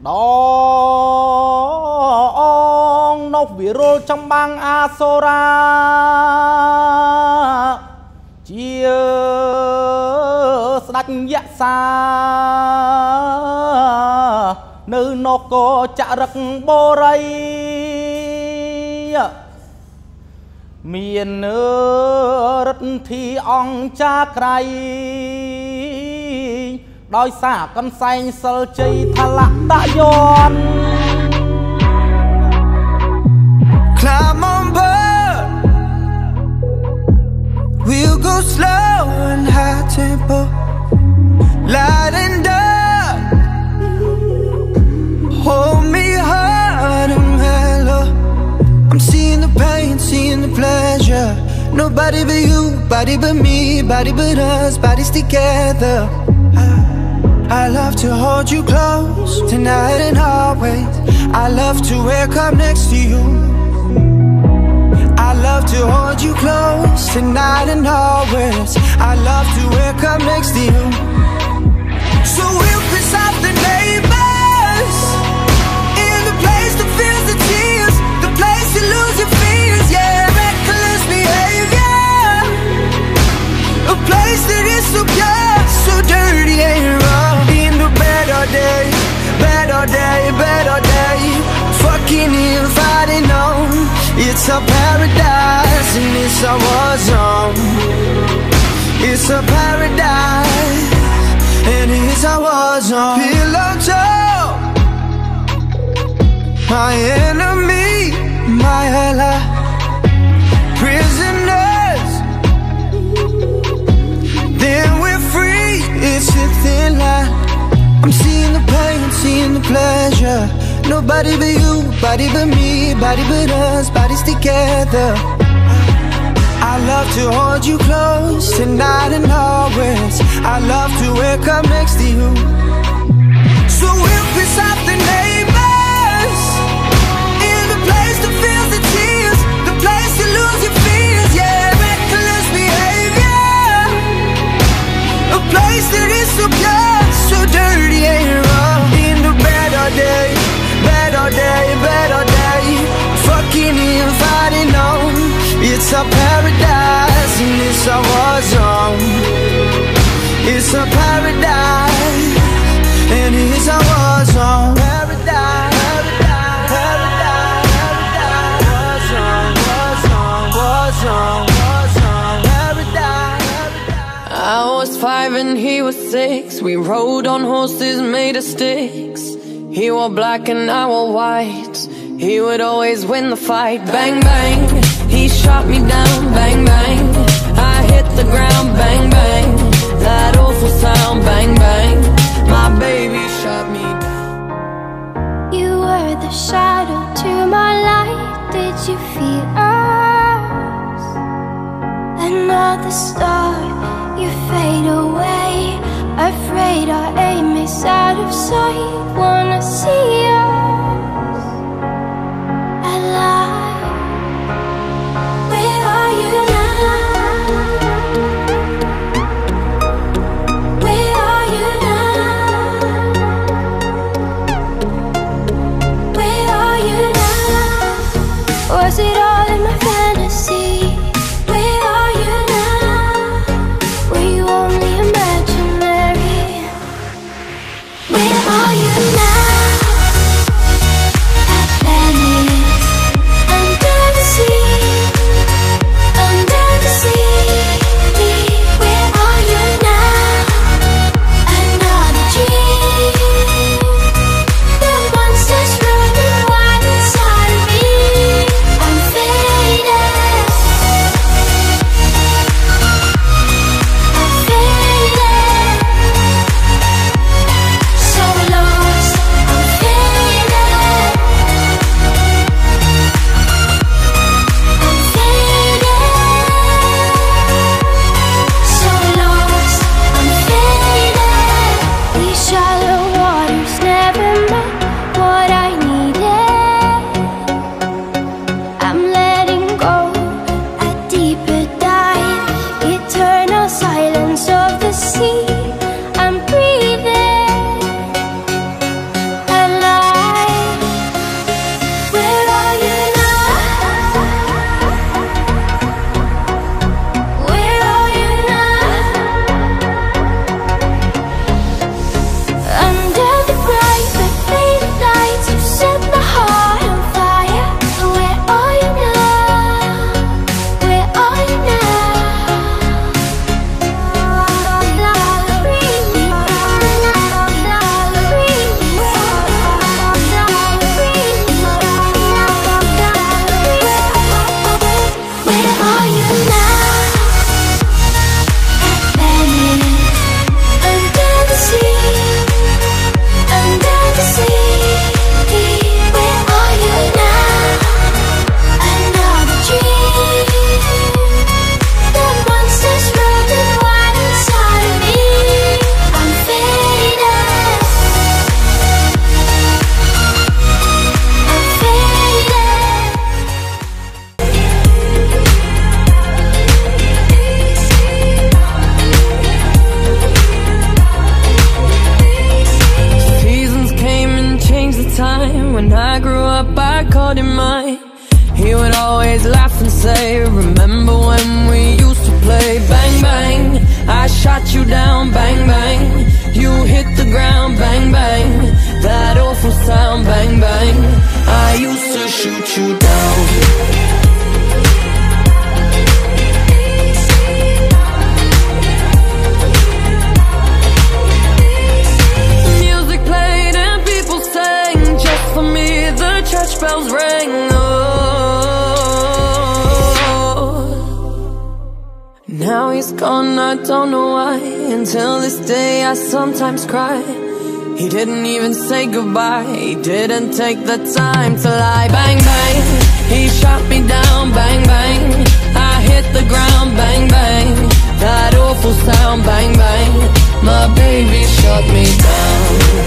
đó nó vì rô trong bang Asora chia đạch dạ xa nơi nó có chả rắc bô rây miền rất thì ông cha cày đôi xả con xanh sơ chơi thà lạc tạ yon. Climb on board, we'll go slow and high tempo, light and dark, hold me hard and mellow. I'm seeing the pain, seeing the pleasure. Nobody but you, body but me, body but us, bodies together. I love to hold you close, tonight and always. I love to wake up next to you. I love to hold you close, tonight and always. I love to wake up next to you. So we'll piss off the neighbors, in the place that feels the tears, the place you lose your fears, yeah, reckless behavior. A place that is so pure, so dirty and raw. In the better day, better day, better day. Fucking if I didn't know, it's a paradise and it's a war zone. It's a paradise and it's a war zone. Pillow talk, my enemy, my ally. Prisoners, then we're free. It's a thin line. I'm seeing the pain, seeing the pleasure. Nobody but you, body but me, body but us, bodies together. I love to hold you close, tonight and always. I love to wake up next to you. So we'll piss off the neighbors, in the place that feels the tears, the place you lose your fears, yeah, reckless behavior. A place that is so pure, so dirty and raw. In the better day, better day, better day. Fucking if I didn't know, it's a paradise and it's a war zone. It's a paradise and it's a war zone. Paradise, paradise, paradise, war zone, war zone, war zone, war zone, paradise. I was 5 and he was 6. We rode on horses made of sticks. He wore black and I wore white. He would always win the fight. Bang, bang, he shot me down. Bang, bang, I hit the ground. Bang, bang, that awful sound. Bang, bang, my baby shot me down. You were the shadow to my light. Did you feel us? Another star, you fade away. Afraid our aim is out of sight. Wanna see us alive. Where are you now? Where are you now? Where are you now? Was it all in my fantasy? Where are you now? Were you only imaginary? Where are you now? When I grew up I called him mine. He would always laugh and say, remember when we used to play? Bang bang, I shot you down. Bang bang, you hit the ground. Bang bang, that awful sound. Bang bang, I used to shoot you down. Music played and people sang. Just for me the church bells rang. Now he's gone, I don't know why. Until this day I sometimes cry. He didn't even say goodbye. He didn't take the time to lie. Bang bang, he shot me down. Bang bang, I hit the ground. Bang bang, that awful sound. Bang bang, my baby shut me down.